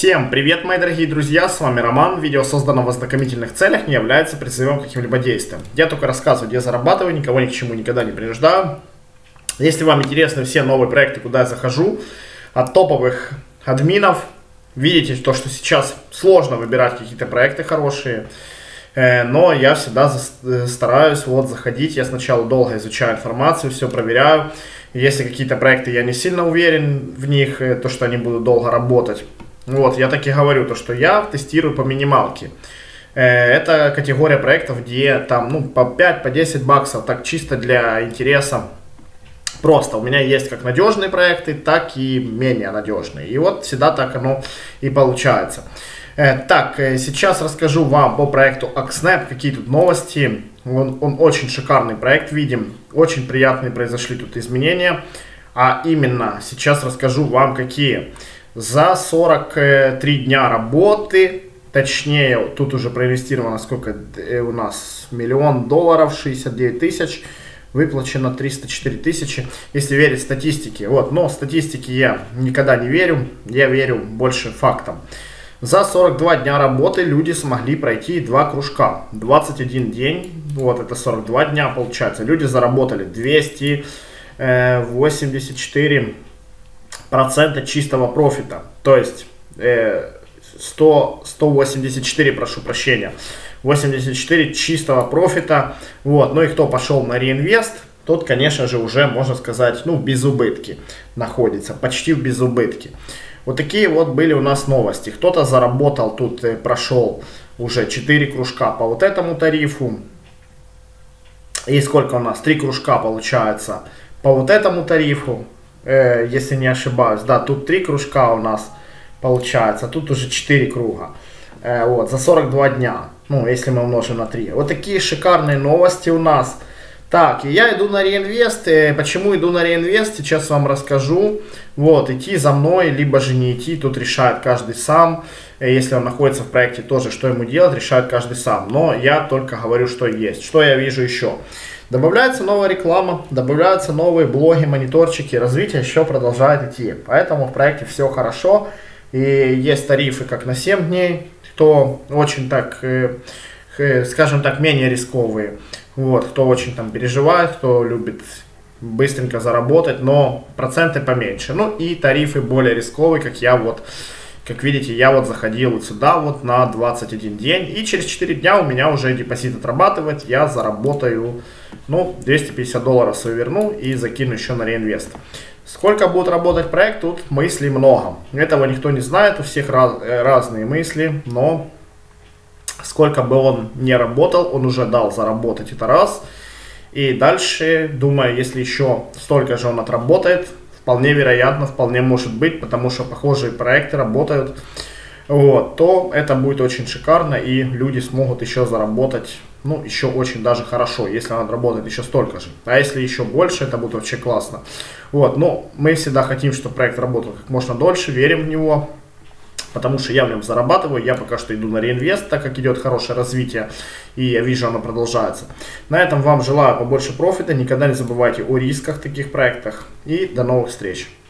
Всем привет, мои дорогие друзья, с вами Роман. Видео создано в ознакомительных целях, не является призывом к каким-либо действиям. Я только рассказываю, где зарабатываю, никого ни к чему никогда не принуждаю. Если вам интересны все новые проекты, куда я захожу, от топовых админов, видите то, что сейчас сложно выбирать какие-то проекты хорошие, но я всегда стараюсь заходить. Я сначала долго изучаю информацию, все проверяю. Если какие-то проекты я не сильно уверен в них, то что они будут долго работать, я так и говорю, то что я тестирую по минималке. Это категория проектов, где там по 5, по 10 баксов, так чисто для интереса. Просто у меня есть как надежные проекты, так и менее надежные. И вот всегда так оно и получается. Так, сейчас расскажу вам по проекту Axnap, какие тут новости. Он очень шикарный проект, видим. Очень приятные произошли тут изменения. А именно, сейчас расскажу вам какие. За 43 дня работы, точнее, тут уже проинвестировано сколько у нас, $1 000 000, 69 тысяч. Выплачено 304 тысячи, если верить статистике. Но статистике я никогда не верю, я верю больше фактам. За 42 дня работы люди смогли пройти 2 кружка. 21 день, это 42 дня получается. Люди заработали 284% чистого профита. То есть 184, прошу прощения. 84 чистого профита. Ну и кто пошел на реинвест, тот, конечно же, уже, можно сказать, в безубытке находится. Почти в безубытке. Вот такие были у нас новости. Кто-то заработал, тут прошел уже 4 кружка по этому тарифу. И сколько у нас? 3 кружка получается по этому тарифу. Если не ошибаюсь. Да, тут 3 кружка у нас получается. Тут уже 4 круга. За 42 дня. Если мы умножим на 3. Вот такие шикарные новости у нас. Так, и я иду на реинвест. Почему иду на реинвест, сейчас вам расскажу. Идти за мной, либо же не идти, тут решает каждый сам. Если он находится в проекте, тоже что ему делать, решает каждый сам. Но я только говорю, что есть. Что я вижу еще? Добавляется новая реклама, добавляются новые блоги, мониторчики. Развитие еще продолжает идти. Поэтому в проекте все хорошо. И есть тарифы как на 7 дней, кто очень так, скажем так, менее рисковые. Кто очень там переживает, кто любит быстренько заработать, но проценты поменьше. И тарифы более рисковые, как я как видите, я заходил сюда на 21 день. И через 4 дня у меня уже депозит отрабатывает. Я заработаю, $250 свою верну и закину еще на реинвест. Сколько будет работать проект, тут мыслей много. Этого никто не знает, у всех разные мысли, но сколько бы он не работал, он уже дал заработать, это раз. И дальше, думаю, если еще столько же он отработает, вполне вероятно, вполне может быть, потому что похожие проекты работают, то это будет очень шикарно, и люди смогут еще заработать, еще очень даже хорошо, если он отработает еще столько же. А если еще больше, это будет вообще классно. Но мы всегда хотим, чтобы проект работал как можно дольше, верим в него. Потому что я в нем зарабатываю, я пока что иду на реинвест, так как идет хорошее развитие, и я вижу, оно продолжается. На этом вам желаю побольше профита, никогда не забывайте о рисках в таких проектах, и до новых встреч.